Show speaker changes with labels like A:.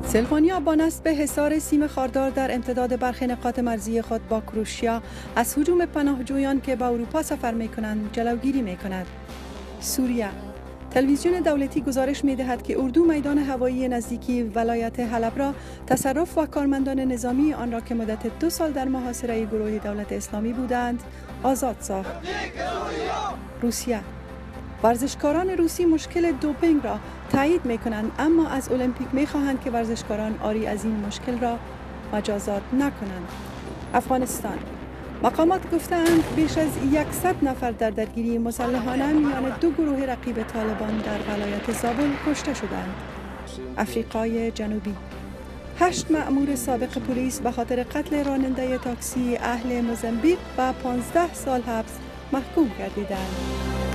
A: سلوانیا با نصب حصار سیم خاردار در امتداد برخی نقاط مرزی خود با کروشیا از هجوم پناهجویان که به اروپا سفر می کنند جلوگیری می کند. سوریه تلویزیون دولتی گزارش می دهد که اردو میدان هوایی نزدیکی ولایت حلب را تصرف و کارمندان نظامی آن را که مدت 2 سال در محاصره گروه دولت اسلامی بودند آزاد ساخت. روسیه ورزشکاران روسی مشکل دوپینگ را تایید می کنند، اما از المپیک می خواهند که ورزشکاران آری از این مشکل را مجازات نکنند. افغانستان مقامات گفتند بیش از 100 نفر در درگیری مسلحانه میان 2 گروه رقیب طالبان در ولایت زابل کشته شدند. افریقای جنوبی 8 مأمور سابق پلیس به خاطر قتل راننده تاکسی اهل موزامبیک به 15 سال حبس محکوم گردیدند.